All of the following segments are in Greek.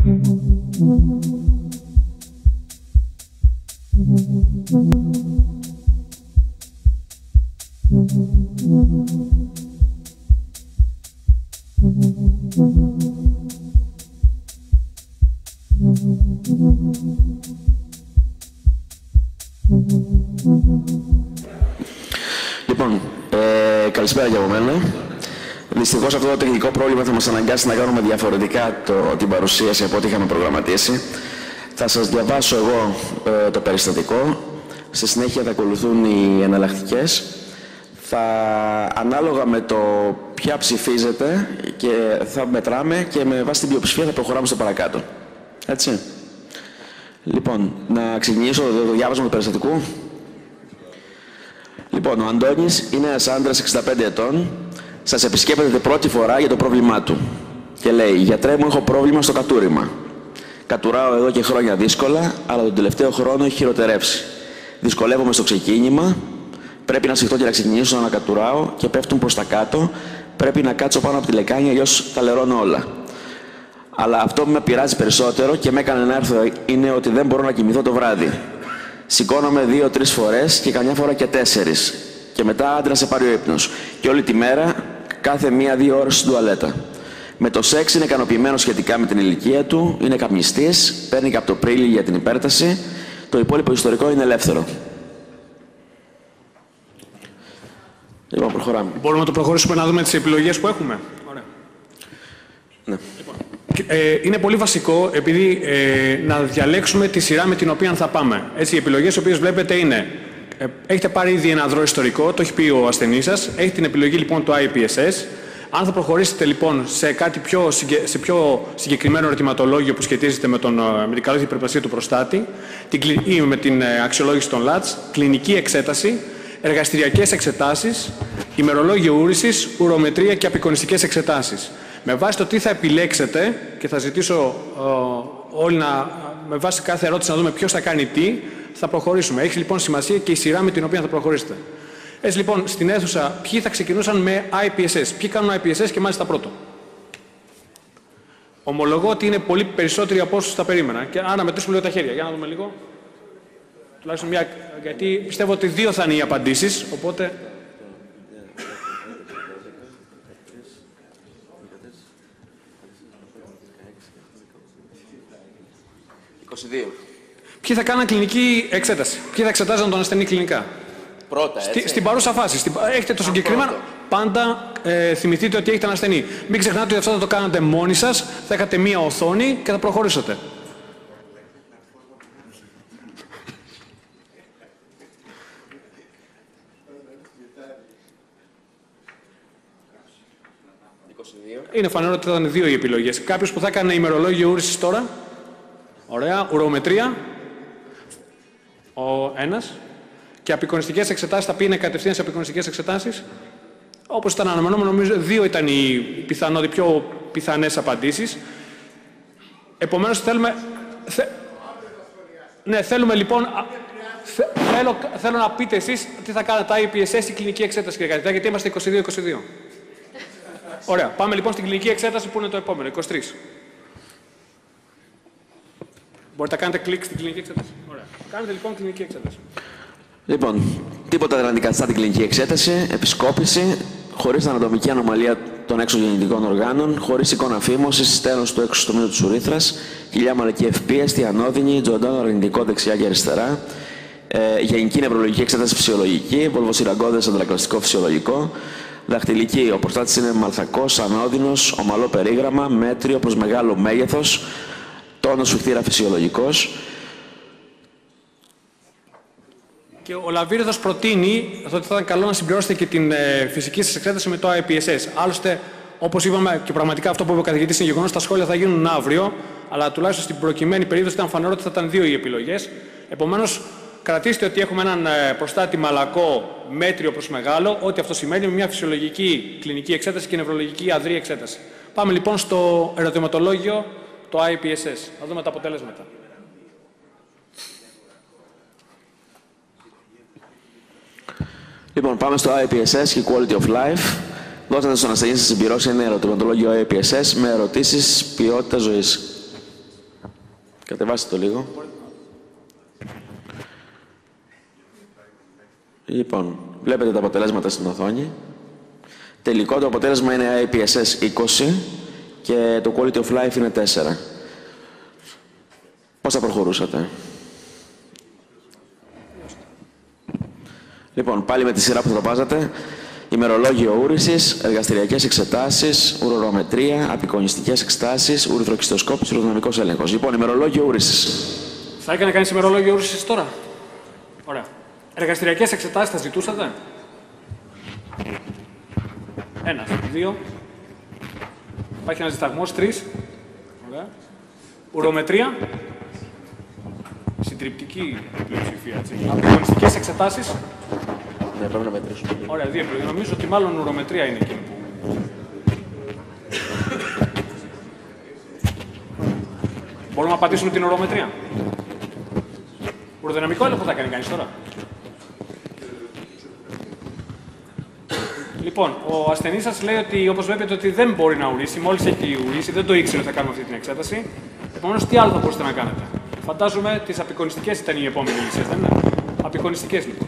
Λοιπόν, καλησπέρα για από μένα. Δυστυχώς αυτό το τεχνικό πρόβλημα θα μας αναγκάσει να κάνουμε διαφορετικά την παρουσίαση από ό,τι είχαμε προγραμματίσει. Θα σας διαβάσω εγώ το περιστατικό. Στη συνέχεια θα ακολουθούν οι εναλλακτικές. Ανάλογα με το ποια ψηφίζετε και θα μετράμε και με βάση την πλειοψηφία θα προχωράμε στο παρακάτω. Έτσι. Λοιπόν, να ξεκινήσω το διάβασμα του περιστατικού. Λοιπόν, ο Αντώνης είναι ένας άντρας 65 ετών. Σας επισκέπτεται πρώτη φορά για το πρόβλημά του. Και λέει, γιατρέ μου, έχω πρόβλημα στο κατούριμα. Κατουράω εδώ και χρόνια δύσκολα, αλλά τον τελευταίο χρόνο έχει χειροτερεύσει. Δυσκολεύομαι στο ξεκίνημα. Πρέπει να σηκωθώ και να ξεκινήσω να κατουράω και πέφτουν προς τα κάτω. Πρέπει να κάτσω πάνω από τη λεκάνη, αλλιώς τα λερώνω όλα. Αλλά αυτό που με πειράζει περισσότερο και με έκανε να έρθω είναι ότι δεν μπορώ να κοιμηθώ το βράδυ. Σηκώνομαι 2-3 φορές και καμιά φορά και 4. Και μετά άντρα σε πάρει ο ύπνος. Και όλη τη μέρα, κάθε 1-2 ώρες στην τουαλέτα. Με το σεξ είναι ικανοποιημένο σχετικά με την ηλικία του, είναι καπνιστής, παίρνει καπτοπρίλη για την υπέρταση. Το υπόλοιπο ιστορικό είναι ελεύθερο. Λοιπόν, προχωράμε. Μπορούμε να το προχωρήσουμε να δούμε τις επιλογές που έχουμε. Ωραία. Ναι. Λοιπόν, είναι πολύ βασικό, επειδή να διαλέξουμε τη σειρά με την οποία θα πάμε. Έτσι, οι επιλογές οι οποίες βλέπετε είναι, έχετε πάρει ήδη ένα δρόμο ιστορικό, το έχει πει ο ασθενής σας, έχετε την επιλογή λοιπόν του IPSS. Αν θα προχωρήσετε λοιπόν σε κάτι πιο συγκεκριμένο ερωτηματολόγιο που σχετίζεται με την καλή υπερπλασία του προστάτη ή με την αξιολόγηση των LATS, κλινική εξέταση, εργαστηριακές εξετάσεις, ημερολόγιο ούρησης, ουρομετρία και απεικονιστικές εξετάσεις. Με βάση το τι θα επιλέξετε, και θα ζητήσω όλοι με βάση κάθε ερώτηση να δούμε ποιος θα κάνει τι, θα προχωρήσουμε. Έχει λοιπόν σημασία και η σειρά με την οποία θα προχωρήσετε. Έτσι λοιπόν, στην αίθουσα, ποιοι θα ξεκινούσαν με IPSS, ποιοι κάνουν IPSS και μάλιστα πρώτο. Ομολογώ ότι είναι πολύ περισσότεροι από όσους τα περίμενα. Και να μετρήσουμε λίγο τα χέρια, για να δούμε λίγο. Τουλάχιστον μια, γιατί πιστεύω ότι 2 θα είναι οι απαντήσεις, οπότε... Ποιοι θα κάνουν κλινική εξέταση, ποιοι θα εξετάζουν τον ασθενή κλινικά. Πρώτα, έτσι. Στην παρούσα φάση. Έχετε το συγκεκριμένο. Πάντα θυμηθείτε ότι έχετε ένα ασθενή. Μην ξεχνάτε ότι αυτό θα το κάνετε μόνοι σας, θα έχετε μία οθόνη και θα προχωρήσετε. Είναι φανερό ότι θα ήταν 2 οι επιλογές. Κάποιος που θα έκανε ημερολόγιο ούρησης τώρα. Ωραία. Ουρομετρία. Ο ένας. Και απεικονιστικές εξετάσεις θα πήγαινε κατευθείαν σε απεικονιστικές εξετάσεις. Όπως ήταν αναμενόμενο, νομίζω 2 ήταν οι πιο πιθανές απαντήσεις. Επομένως θέλουμε... Ναι, θέλουμε λοιπόν... Θέλω να πείτε εσείς τι θα κάνετε, τα IPSS ή κλινική εξέταση, κύριε Καθηγητά, γιατί είμαστε 22-22. Ωραία. Πάμε λοιπόν στην κλινική εξέταση που είναι το επόμενο, 23. Μπορείτε να κάνετε κλικ στην κλινική εξέταση. Ωραία. Κάνετε λοιπόν κλινική εξέταση. Λοιπόν, τίποτα δεν αντικαθιστά την κλινική εξέταση, επισκόπηση, χωρίς ανατομική ανομαλία των εξωγεννητικών οργάνων, χωρίς εικόνα φήμωσης, στένος του εξωστομίου της ουρήθρας, κοιλιά μαλακή ευπίαστη, ανώδυνη, τζοντάνο αρνητικό δεξιά και αριστερά, γενική νευρολογική εξέταση φυσιολογική, βολβοσυραγκώδες αντρακλαστικό φυσιολογικό, δαχτυλική, ο προστάτης είναι μαλθακός, ανώδυνος, ομαλό περίγραμμα, μέτριο προς μεγάλο μέγεθος, τόνος σφιχτήρα φυσιολογικός. Και ο Λαβύρινθος προτείνει ότι θα ήταν καλό να συμπληρώσετε και την φυσική σας εξέταση με το IPSS. Άλλωστε, όπως είπαμε, και πραγματικά αυτό που είπε ο καθηγητής είναι γεγονός, τα σχόλια θα γίνουν αύριο, αλλά τουλάχιστον στην προκειμένη περίπτωση ήταν φανερό ότι θα ήταν 2 οι επιλογές. Επομένως, κρατήστε ότι έχουμε έναν προστάτη μαλακό, μέτριο προς μεγάλο, ό,τι αυτό σημαίνει με μια φυσιολογική κλινική εξέταση και νευρολογική αδρή εξέταση. Πάμε λοιπόν στο ερωτηματολόγιο, το IPSS. Να δούμε τα αποτέλεσματα. Λοιπόν, πάμε στο IPSS και Quality of Life. Δώστε στον ασθενή να συμπληρώσει ένα ερωτηματολόγιο IPSS με ερωτήσεις ποιότητας ζωής. Κατεβάστε το λίγο. Λοιπόν, βλέπετε τα αποτελέσματα στην οθόνη. Τελικό το αποτέλεσμα είναι IPSS 20 και το Quality of Life είναι 4. Πώς θα προχωρούσατε? Λοιπόν, πάλι με τη σειρά που θα το βάζατε. Ημερολόγιο ούρησης, εργαστηριακές εξετάσεις, ουρορομετρία, απεικονιστικές εξετάσεις, ουρυθροκυστοσκόπης, ουροδυναμικός έλεγχος. Λοιπόν, ημερολόγιο ούρησης. Θα έκανε κανείς ημερολόγιο ούρησης τώρα? Ωραία. Εργαστηριακές εξετάσεις θα ζητούσατε? 1, 2. Υπάρχει ένας δισταγμός, 3. Ωραία. Ουρομετρία. Συντριπτική πλειοψηφία, έτσι. Απεικονιστικές εξετάσεις. Ναι, πρέπει να μετρήσουμε. Ωραία, 2 επιλογές. Νομίζω ότι μάλλον ουρομετρία είναι εκείνη που... Μπορούμε να πατήσουμε την ουρομετρία. Ουροδυναμικό έλεγχο θα κάνει κανείς τώρα? Λοιπόν, ο ασθενής σας λέει ότι, όπως βλέπετε, ότι δεν μπορεί να ουρήσει. Μόλις έχει ουρήσει, δεν το ήξερε ότι θα κάνουμε αυτή την εξέταση. Επομένως, τι άλλο θα μπορούσατε να κάνετε? Φαντάζομαι τις απεικονιστικές ήταν η επόμενη λύση, δεν είναι? Απεικονιστικές, λοιπόν.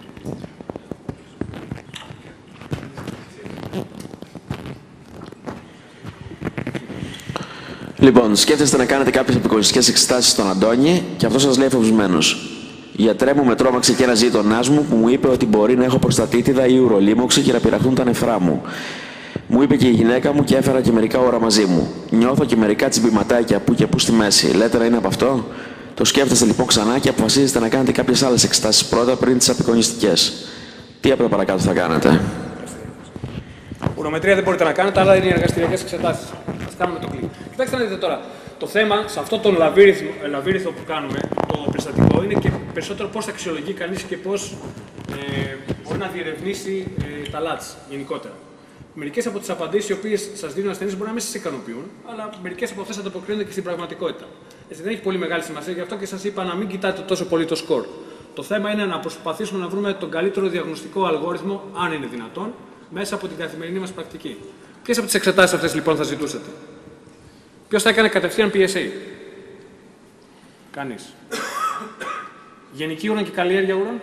Λοιπόν, σκέφτεστε να κάνετε κάποιες απεικονιστικές εξετάσεις στον Αντώνη και αυτό σας λέει εφοβισμένος. Γιατρέ μου, με τρόμαξε και ένας γείτονάς μου που μου είπε ότι μπορεί να έχω προστατίτιδα ή ουρολίμωξη και να πειραχτούν τα νεφρά μου. Μου είπε και η γυναίκα μου και έφερα και μερικά ώρα μαζί μου. Νιώθω και μερικά τσιμπηματάκια που και που στη μέση. Λέτε να είναι από αυτό? Το σκέφτεστε λοιπόν ξανά και αποφασίζετε να κάνετε κάποιες άλλες εξετάσεις πρώτα πριν τις απεικονιστικές. Τι από το παρακάτω θα κάνετε? Ουρομετρία δεν μπορείτε να κάνετε, αλλά είναι οι εργαστηριακές εξετάσεις. Ας κάνουμε το κλικ. Κοιτάξτε να δείτε τώρα. Το θέμα σε αυτό τον λαβύριθο που κάνουμε, το περιστατικό, είναι και περισσότερο πώς θα αξιολογεί κανείς και πώς μπορεί να διερευνήσει τα λάτς γενικότερα. Μερικές από τις απαντήσεις οι οποίες σας δίνουν ασθενείς μπορεί να μην σας ικανοποιούν, αλλά μερικές από αυτές ανταποκρίνονται και στην πραγματικότητα. Έτσι, δεν έχει πολύ μεγάλη σημασία, γι' αυτό και σας είπα να μην κοιτάτε τόσο πολύ το σκορ. Το θέμα είναι να προσπαθήσουμε να βρούμε τον καλύτερο διαγνωστικό αλγόριθμο, αν είναι δυνατόν, μέσα από την καθημερινή μας πρακτική. Ποιες από τις εξετάσεις αυτές λοιπόν θα ζητούσατε? Ποιος θα έκανε κατευθείαν PSA? Κανείς. Γενική ούραν και καλλιέργεια ούραν?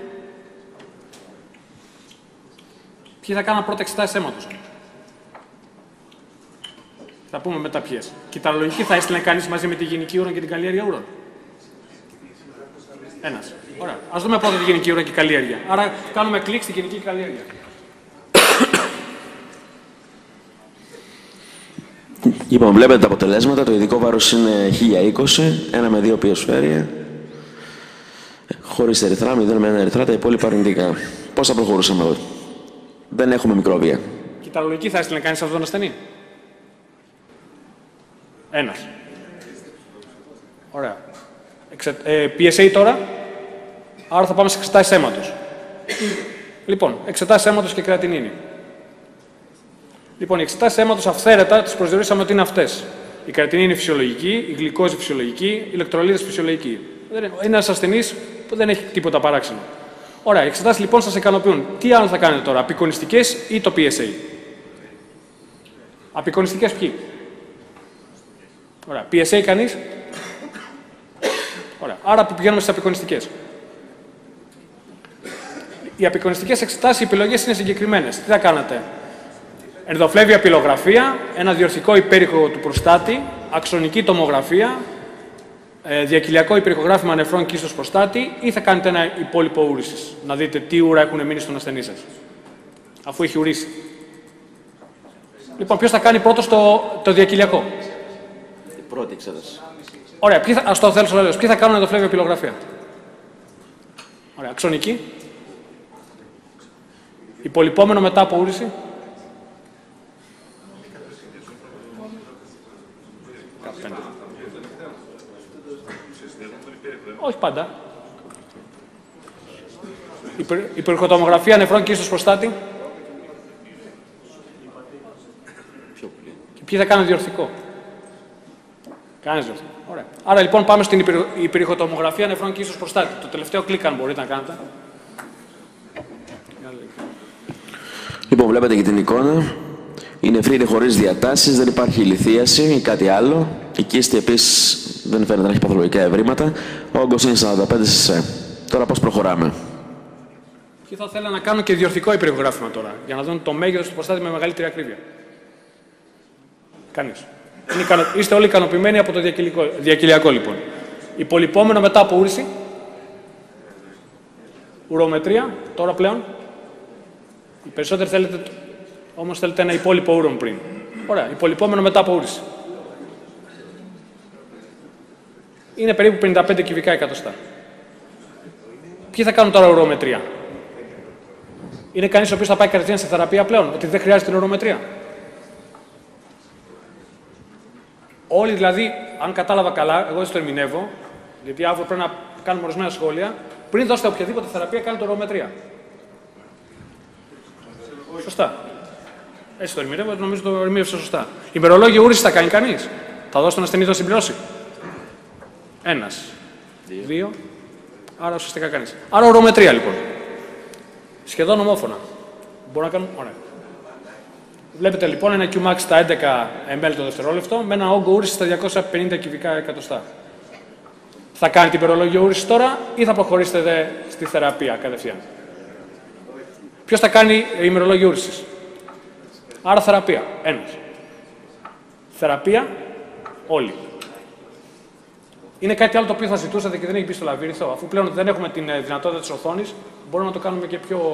Ποιοι θα κάναν πρώτα εξετάσεις αίματος? Θα πούμε μετά ποιες. Κυταρολογική θα έστειλε κανείς μαζί με τη γενική ούραν και την καλλιέργεια ούραν? Ένας. Ωραία. Ας δούμε πρώτα τη γενική ούραν και καλλιέργεια. Άρα κάνουμε κλικ στη γενική καλλιέργεια. Λοιπόν, βλέπετε τα αποτελέσματα. Το ειδικό βάρος είναι 1020, 1 με 2 πιοσφαίρια. Χωρίς ερυθρά, 0 με 1 ερυθρά, τα υπόλοιπα αρνητικά. Πώς θα προχωρούσαμε εδώ? Δεν έχουμε μικρόβια. Κυταρολογική θα έστειλε κανείς αυτόν τον ασθενή? Ένας. Ωραία. PSA τώρα. Άρα θα πάμε σε εξετάσεις αίματος. Λοιπόν, εξετάσεις αίματος και κρεατινίνη. Λοιπόν, οι εξετάσεις αίματος αυθαίρετα τις προσδιορίσαμε ότι είναι αυτές. Η κρεατινίνη είναι φυσιολογική, η γλυκόζη φυσιολογική, η ηλεκτρολίτες φυσιολογική. Είναι ένας ασθενής που δεν έχει τίποτα παράξενο. Ωραία, οι εξετάσεις λοιπόν σας ικανοποιούν. Τι άλλο θα κάνετε τώρα, απεικονιστικές ή το PSA? Απεικονιστικές ποιοι? Ωραία, PSA κανείς? Ωραία, άρα πηγαίνουμε στις απεικονιστικές. Οι απεικονιστικές εξετάσεις, οι επιλογές είναι συγκεκριμένες. Τι θα κάνετε? Ενδοφλέβια πυλογραφία, ένα διορθικό υπέρηχο του προστάτη, αξονική τομογραφία, διακυλιακό υπερηχογράφημα νεφρών κύστος προστάτη, ή θα κάνετε ένα υπόλοιπο ούρησης, να δείτε τι ούρα έχουν μείνει στον ασθενή σας, αφού έχει ουρήσει. Λοιπόν, ποιος θα κάνει πρώτος το διακυλιακό? Η πρώτη εξέταση. Ωραία, ας το θέλω στο τέλος. Ποιοι θα κάνουν ενδοφλέβια πυλογραφία? Ωραία, αξονική. Υπολοιπόμενο μετά από ούρηση. Όχι πάντα. Υπερηχοτομογραφία νεφρών κύστος προστάτη. Και ποιοι θα κάνουν διορθικό? Κάνεις διορθικό. Ωραία. Άρα λοιπόν πάμε στην υπερηχοτομογραφία νεφρών κύστος προστάτη. Το τελευταίο κλικ αν μπορείτε να κάνετε. Λοιπόν, βλέπετε και την εικόνα. Η νεφρή είναι χωρίς διατάσεις, δεν υπάρχει ηλιθίαση ή κάτι άλλο. Η κίστη επίσης δεν φαίνεται να έχει παθολογικά ευρήματα. Ο όγκος είναι 45 cc. Τώρα πώς προχωράμε? Και θα ήθελα να κάνω και διορθικό υπερογράφημα τώρα, για να δουν το μέγεθος του προστάτη με μεγαλύτερη ακρίβεια. Κανείς. Είστε όλοι ικανοποιημένοι από το διακυλιακό, λοιπόν. Υπολοιπόμενο μετά από ούρηση. Ουρομετρία, τώρα πλέον. Οι περισσότεροι θέλετε, όμως θέλετε ένα υπόλοιπο ούρον πριν. Ωραία, υπολοιπόμενο μετά από ούρηση. Είναι περίπου 55 κυβικά εκατοστά. Ποιοι θα κάνουν τώρα ουρομετρία? Είναι κανείς ο οποίος θα πάει κατευθείαν σε θεραπεία πλέον, ότι δεν χρειάζεται την ουρομετρία? Όλοι δηλαδή, αν κατάλαβα καλά, εγώ δεν το ερμηνεύω, γιατί αύριο πρέπει να κάνουμε ορισμένα σχόλια, πριν δώσετε οποιαδήποτε θεραπεία, κάνετε ουρομετρία. Σωστά. Έτσι το ερμηνεύω, νομίζω το ερμήνευσα σωστά. Ημερολόγιο ούρησης θα κάνει κανείς? Θα δώσει τον ασθενή το συμπληρώσει? Ένας. Δύο. Άρα ουσιαστικά κανείς. Άρα ουρομετρία λοιπόν. Σχεδόν ομόφωνα. Μπορώ να κάνω. Ωραία. Βλέπετε λοιπόν ένα Qmax στα 11 ml το δευτερόλεπτο με ένα όγκο ούρησης στα 250 κυβικά εκατοστά. Θα κάνετε ημερολόγιο ούρησης τώρα ή θα προχωρήσετε στη θεραπεία κατευθείαν? Ποιος θα κάνει ημερολόγιο ούρησης? Άρα θεραπεία. Ένας. Θεραπεία. Όλοι. Είναι κάτι άλλο το οποίο θα ζητούσατε και δεν έχει μπει στο λαβύρινθο? Αφού πλέον δεν έχουμε την δυνατότητα της οθόνης, μπορούμε να το κάνουμε και πιο.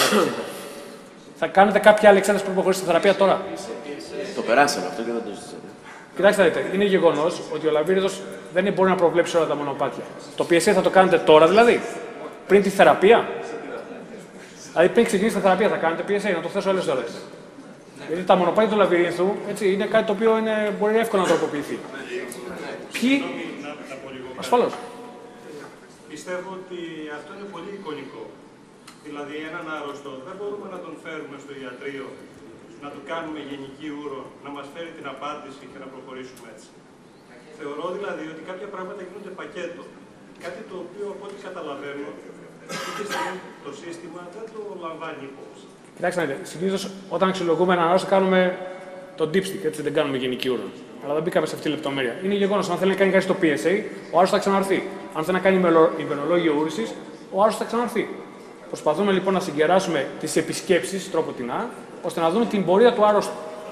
Θα κάνετε κάποια άλλη εξέταση πριν προχωρήσετε στη θεραπεία τώρα? Το περάσαμε αυτό και δεν το ζητήσατε. Κοιτάξτε, δείτε, είναι γεγονός ότι ο λαβύρινθος δεν μπορεί να προβλέψει όλα τα μονοπάτια. Το PSA θα το κάνετε τώρα δηλαδή, πριν τη θεραπεία? Δηλαδή πριν ξεκινήσετε τη θεραπεία θα κάνετε PSA, να το θέσω άλλες ώρες. Γιατί τα μονοπάτια του λαβυρίνθου είναι κάτι το οποίο μπορεί εύκολα να τροποποιηθεί. Ποιοι. Ασφαλώς. Πιστεύω ότι αυτό είναι πολύ εικονικό. Δηλαδή, έναν άρρωστο δεν μπορούμε να τον φέρουμε στο ιατρείο, να του κάνουμε γενική ούρο, να μας φέρει την απάντηση και να προχωρήσουμε έτσι. Θεωρώ δηλαδή ότι κάποια πράγματα γίνονται πακέτο. Κάτι το οποίο, από ό,τι καταλαβαίνω, αυτή τη στιγμή το σύστημα δεν το λαμβάνει υπόψη. Κοιτάξτε, συνήθως όταν αξιολογούμε έναν άρρωστο κάνουμε το dipstick, έτσι δεν κάνουμε γενική ούρο. Αλλά δεν μπήκαμε σε αυτή τη λεπτομέρεια. Είναι γεγονός, αν θέλει να κάνει κάτι στο PSA, ο άρρωστος θα ξαναρθεί. Αν θέλει να κάνει ημερολόγιο ούρησης, ο άρρωστος θα ξαναρθεί. Προσπαθούμε λοιπόν να συγκεράσουμε τις επισκέψεις τρόποτινά, ώστε να δούμε την πορεία του άρρωστου.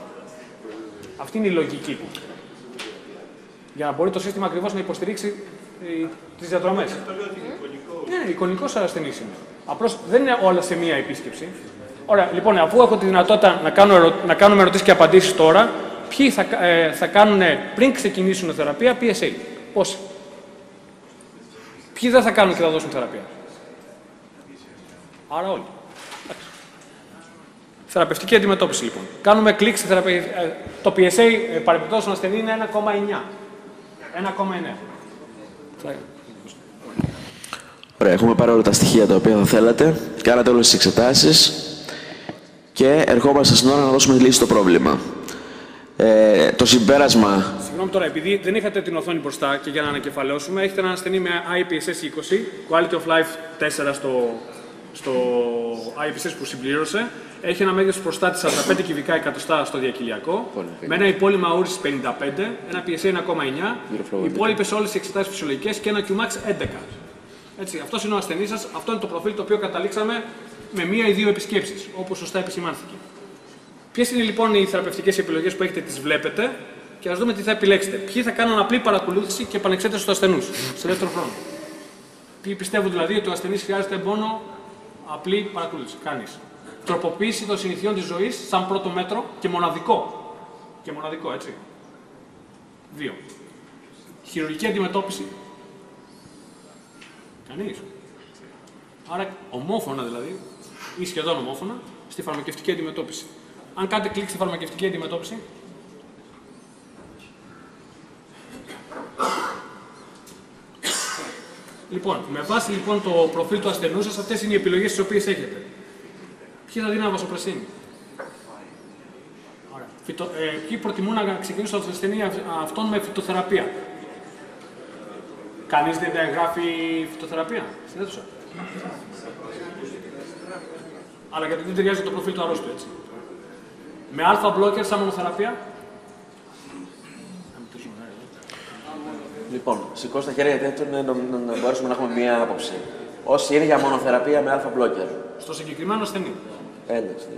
Αυτή είναι η λογική. Για να μπορεί το σύστημα ακριβώς να υποστηρίξει τις διαδρομές. Αυτό λέω ότι είναι εικονικό. Ναι, εικονικός ασθενής είναι. Απλώς δεν είναι όλα σε μία επίσκεψη. Ωραία, λοιπόν, αφού έχω τη δυνατότητα να κάνουμε ερωτήσεις και απαντήσεις τώρα, ποιοι θα κάνουν πριν ξεκινήσουν θεραπεία PSA? Πόσοι? Ποιοι δεν θα κάνουν και θα δώσουν θεραπεία? Άρα όλοι. Θεραπευτική αντιμετώπιση λοιπόν. Κάνουμε κλικ στη θεραπεία. Το PSA παρεμπιπτόντως στον ασθενή είναι 1,9. 1,9. Ωραία, έχουμε πάρει όλα τα στοιχεία τα οποία θα θέλατε. Κάνατε όλες τις εξετάσεις και ερχόμαστε στην ώρα να δώσουμε λύση στο πρόβλημα. Το συμπέρασμα. Συγγνώμη τώρα, επειδή δεν είχατε την οθόνη μπροστά και για να ανακεφαλαιώσουμε, έχετε έναν ασθενή με IPSS 20, Quality of Life 4 στο IPSS που συμπλήρωσε. Έχει ένα μέγεθος προστάτη 45 κυβικά εκατοστά στο διακυλιακό, με ένα υπόλοιμα ούρησης 55, ένα PSA 1,9, υπόλοιπες όλες οι εξετάσεις φυσιολογικές και ένα Qmax 11. Έτσι, αυτός είναι ο ασθενής σας, αυτό είναι το προφίλ το οποίο καταλήξαμε με μία ή δύο επισκέψεις, όπως σωστά επισημάνθηκε. Ποιες είναι λοιπόν οι θεραπευτικές επιλογές που έχετε, τις βλέπετε και ας δούμε τι θα επιλέξετε. Ποιοι θα κάνουν απλή παρακολούθηση και επανεξέταση του ασθενούς σε δεύτερο χρόνο. Ποιοι πιστεύουν δηλαδή ότι ο ασθενής χρειάζεται μόνο απλή παρακολούθηση. Κανείς. Τροποποίηση των συνηθιών της ζωής σαν πρώτο μέτρο και μοναδικό. Και μοναδικό, έτσι. 2. Χειρουργική αντιμετώπιση. Κανείς. Άρα ομόφωνα δηλαδή, ή σχεδόν ομόφωνα, στη φαρμακευτική αντιμετώπιση. Αν κάνετε κλικ στη φαρμακευτική αντιμετώπιση, λοιπόν, με βάση λοιπόν το προφίλ του ασθενού σας, αυτές είναι οι επιλογές τις οποίες έχετε. Ποιοι θα δίνουν βασοπρεσίνη? Ποιοι προτιμούν να ξεκινήσουν το ασθενή αυτόν με φυτοθεραπεία? Κανείς δεν γράφει φυτοθεραπεία στην αίθουσα? Αλλά γιατί δεν ταιριάζει το προφίλ του αρρώστου, έτσι. Με αλφα μπλόκερ σαν μονοθεραπεία. Λοιπόν, σηκώστε τα χέρια γιατί να μπορέσουμε να έχουμε μία άποψη. Όσοι είναι για μονοθεραπεία με αλφα-μπλόκερ. Στο συγκεκριμένο ασθενή. Εντάξει.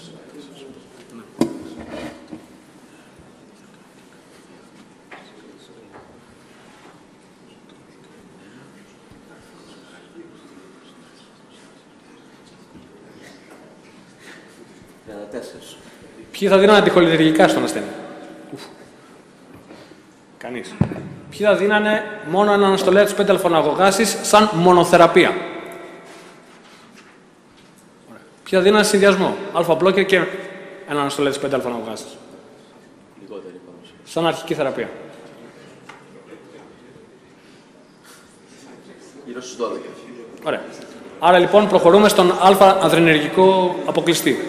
Ποιοι θα δίνανε αντιχολητεργικά στον ασθενή? Κανείς. Ποιοι θα δίνανε μόνο έναν αναστολέα της 5α-αγωγάσης σαν μονοθεραπεία? Ποιοι θα δίνανε συνδυασμό αλφα-μπλόκερ και έναν αναστολέα της 5α-αγωγάσης σαν αρχική θεραπεία? Γύρω στους 12. Ωραία. Άρα λοιπόν προχωρούμε στον αλφα-αδρενεργικό αποκλειστή.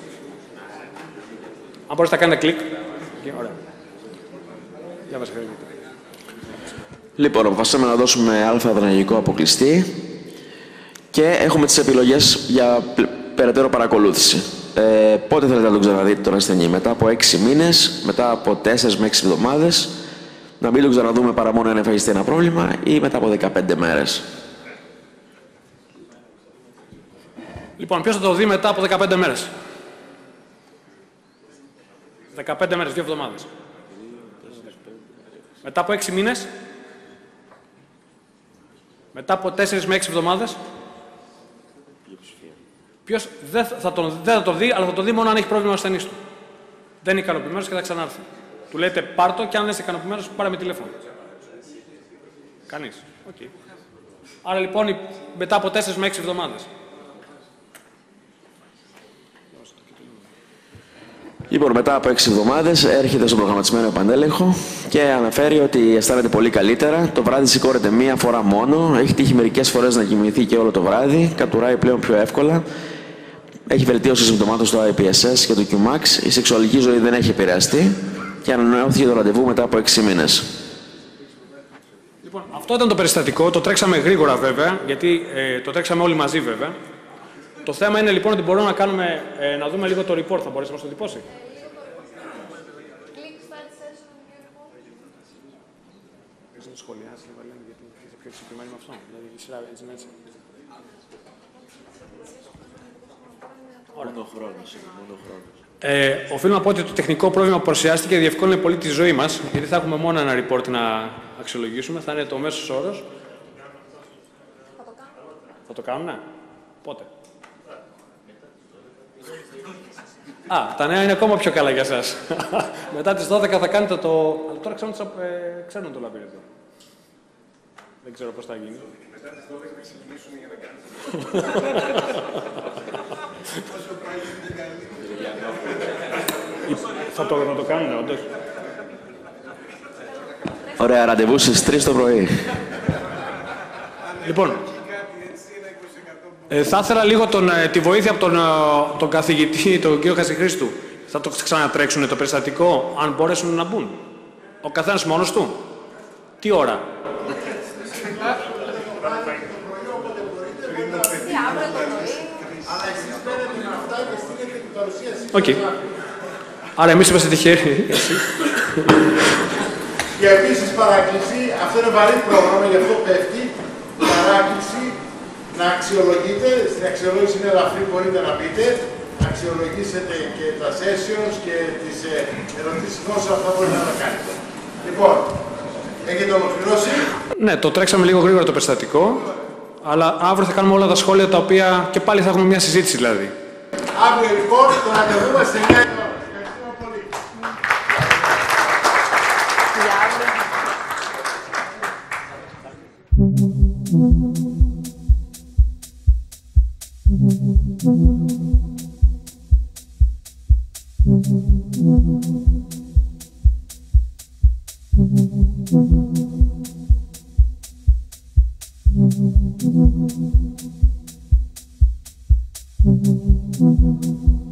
Αν μπορείτε να κάνετε κλικ. Ωραία. Λοιπόν, αποφασίσαμε να δώσουμε αλφα-αδρενεργικό αποκλειστή και έχουμε τις επιλογές για περαιτέρω παρακολούθηση. Πότε θέλετε να τον ξαναδείτε τον ασθενή? Μετά από 6 μήνες, μετά από 4 με 6 εβδομάδες, να μην τον ξαναδούμε παρά μόνο αν εμφανιστεί ένα πρόβλημα, ή μετά από 15 μέρες? Λοιπόν, ποιος θα το δει μετά από 15 μέρες? 15 μέρες, 2 εβδομάδες. Μετά από 6 μήνες. Μετά από 4 με 6 εβδομάδες. Ποιος δεν θα το δει, αλλά θα το δει μόνο αν έχει πρόβλημα ο ασθενής του. Δεν είναι ικανοποιημένος και θα ξανάρθει. Του λέτε πάρ' το και αν δεν είσαι ικανοποιημένος, πάρε με τηλέφωνο. Κανείς. Okay. Άρα λοιπόν μετά από 4 με 6 εβδομάδες. Λοιπόν, μετά από 6 εβδομάδες έρχεται στον προγραμματισμένο επανέλεγχο και αναφέρει ότι αισθάνεται πολύ καλύτερα. Το βράδυ σηκώνεται μία φορά μόνο. Έχει τύχει μερικές φορές να κοιμηθεί και όλο το βράδυ. Κατουράει πλέον πιο εύκολα. Έχει βελτίωση συμπτωμάτων στο IPSS και το QMAX. Η σεξουαλική ζωή δεν έχει επηρεαστεί και ανανεώθηκε το ραντεβού μετά από 6 μήνες. Λοιπόν, αυτό ήταν το περιστατικό. Το τρέξαμε γρήγορα βέβαια, γιατί το τρέξαμε όλοι μαζί βέβαια. Το θέμα είναι λοιπόν ότι μπορούμε να δούμε λίγο το report. Θα μπορέσει να μας το τυπώσει? Μπορείς να το σχολιάσεις λίγο, γιατί είσαι πιο συγκεκριμένη με αυτό? Δηλαδή η σειρά έτσι είναι έτσι. Οφείλω να πω ότι το τεχνικό πρόβλημα που παρουσιάστηκε διευκόλυνε πολύ τη ζωή μας, γιατί θα έχουμε μόνο ένα report να αξιολογήσουμε. Θα είναι το μέσος όρος. Θα το κάνουμε? Πότε? Τα νέα είναι ακόμα πιο καλά για σας. Μετά τις 12 θα κάνετε το... Αλλά τώρα ξέρουν το λαβύρινθο. Δεν ξέρω πώς θα γίνει. Μετά τις 12 θα ξεκινήσουν για να κάνουν. Θα το κάνουν, όντως. Ωραία, ραντεβού στις 3 το πρωί. Λοιπόν, θα ήθελα λίγο τη βοήθεια από τον καθηγητή, τον κύριο Χασιχρήστου. Θα το ξανατρέξουν το περιστατικό, αν μπορέσουν να μπουν? Ο καθένας μόνος του. Τι ώρα? Οκ. Άρα εμείς είμαστε τυχεροί. Και επίσης παράκληση, αυτό είναι βαρύ πρόγραμμα, γι' αυτό πέφτει. Παράκληση να αξιολογείτε, στην αξιολόγηση είναι ελαφρύ, μπορείτε να πείτε, αξιολογήσετε και τα sessions και τις ερωτήσεις όσο αυτά μπορείτε να κάνετε. Λοιπόν, έχετε ολοκληρώσει? Ναι, το τρέξαμε λίγο γρήγορα το περιστατικό, αλλά αύριο θα κάνουμε όλα τα σχόλια τα οποία και πάλι θα έχουμε μια συζήτηση δηλαδή. Αύριο λοιπόν το ραντεβού μας σε 9 ώρα. Ευχαριστούμε πολύ. Thank you.